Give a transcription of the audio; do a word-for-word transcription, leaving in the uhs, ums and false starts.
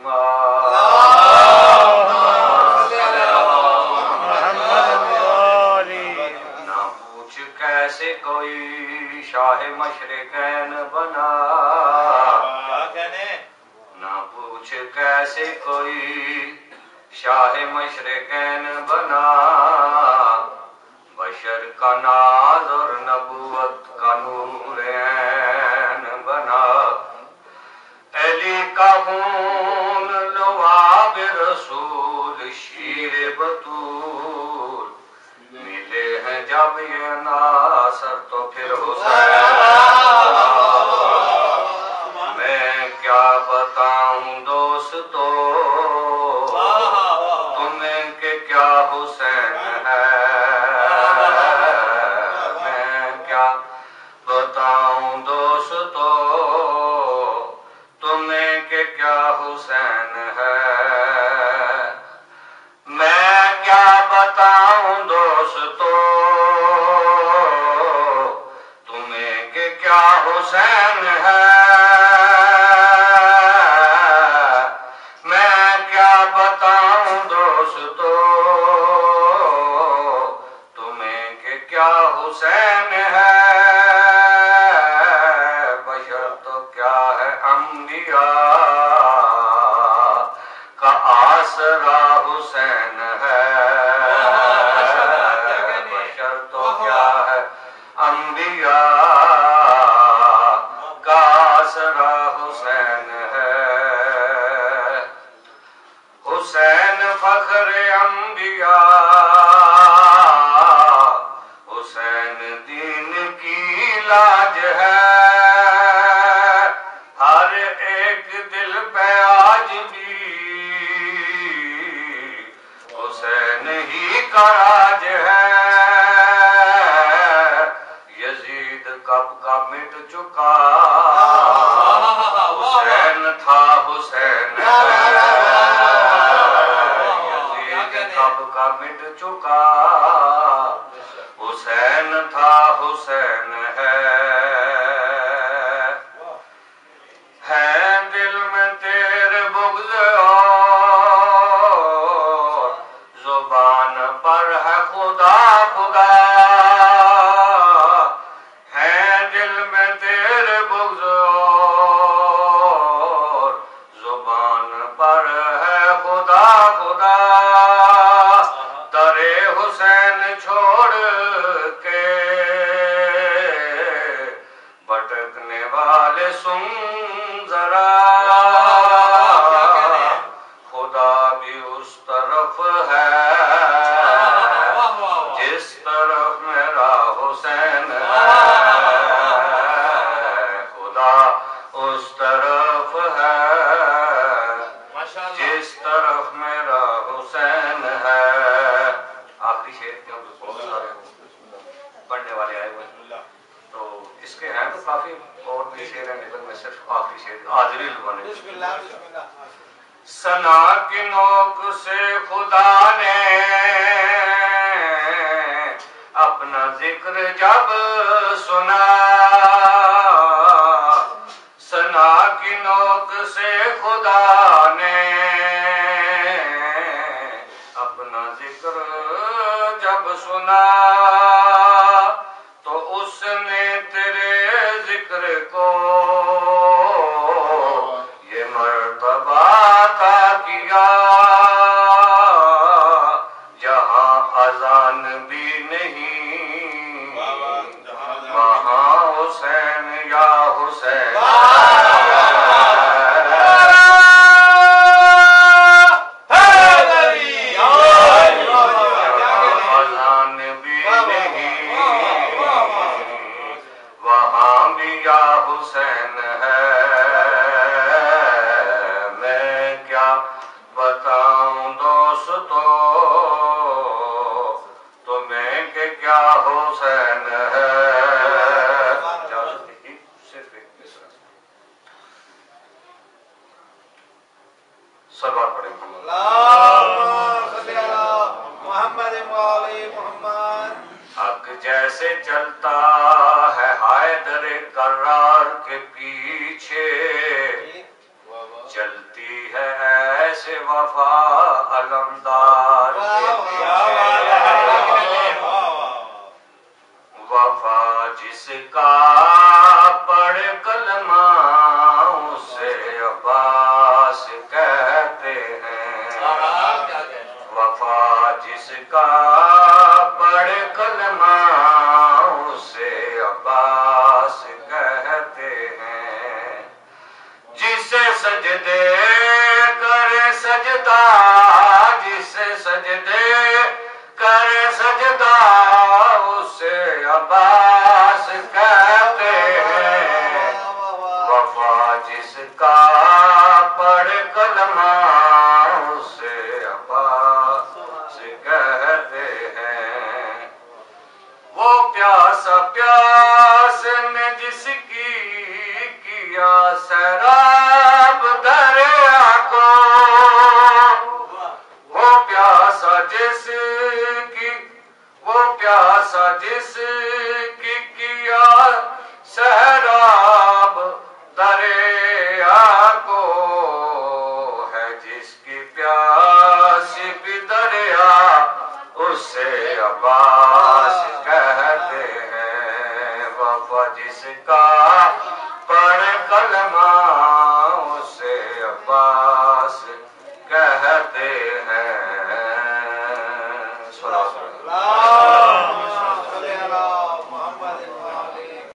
ना पूछ कैसे कोई शाह मशरिकैन बना, ना पूछ कैसे कोई शाह मशरिकैन बना, बशर का नाज और नबूवत का नूर ऐन बना। अली का खून लवाब रसूल शीर बतूल, मिले हैं जब ये नासर तो फिर हुसैन। मैं क्या बताऊं दोस्तों तुम्हें कि क्या हुसैन है, मैं क्या बताऊं दोस्तों तुम्हें कि क्या हुसैन है, मैं क्या बताऊं दोस्तों तुम्हें कि क्या हुसैन है, मैं क्या बताऊं दोस्तों तुम्हें कि क्या हुसैन है। बशर तो क्या है अंबिया का आसरा हुसैन है, बशर तो क्या है अंबिया का आसरा हुसैन है। हुसैन फख्र अंबिया, हुसैन दीन की लाज है, हर एक दिल पे आज भी हुसैन ही का राज है। यजीद कब का मिट चुका, हुसैन था हुसैन है, यजीद कब का मिट चुका, हुसैन था हुसैन है। है दिल में तेरे बुग़्ज़ और ज़ुबान पर है खुदा खुदा, है दिल में तेरे बुग़्ज़ और ज़ुबान पर है खुदा खुदा। दरे हुसैन छोड़ के भटकने वाले सुन जरा, खुदा भी उस तरफ है जिस तरफ मेरा हुसैन है, खुदा उस तरफ है जिस तरफ मेरा हुसैन है। आखिरी शेर क्योंकि बहुत सारे पढ़ने वाले आए हुए तो इसके हैं तो काफी और भी शेर हैं, लेकिन मैं सिर्फ आखिरी शेर हाजिरी लुभाने। सना की नोक से खुदा ने अपना जिक्र जब सुना, सना की नोक से खुदा ने अपना जिक्र जब सुना, तो उसने तेरे जिक्र को ये मर्तबा अता किया, जहां अजान भी नहीं वहां हुसैन या हुसैन। हुसैन है, मैं क्या बताऊं दोस्तों तुम्हें कि क्या हुसैन है। सलवार पढ़े हक जैसे चलता है हैदर करार के पीछे, चलती है वफा अलमदार के पीछे, वफा जिसका पढ़ कलमा उसे अब्बास कहते हैं। वफा जिसका पढ़ कलमा उसे अब्बास कहते हैं। जिसे सजदे करे सजदा, जिसे सजदे करे सजदा उसे अब्बास कहते हैं। वफा जिसका पढ़ कलमा उसे अब्बास कहते हैं। वो प्यासा प्यास ने जिसकी किया सैराब दरिया को, वो प्यासा जिसकी, वो प्यासा जिसकी किया सैराब दरिया को, है जिसकी प्यास भी दरिया उसे अब्बास कहते हैं। वफा जिसका पढ़ कलमा उसे अब्बास कहते हैं।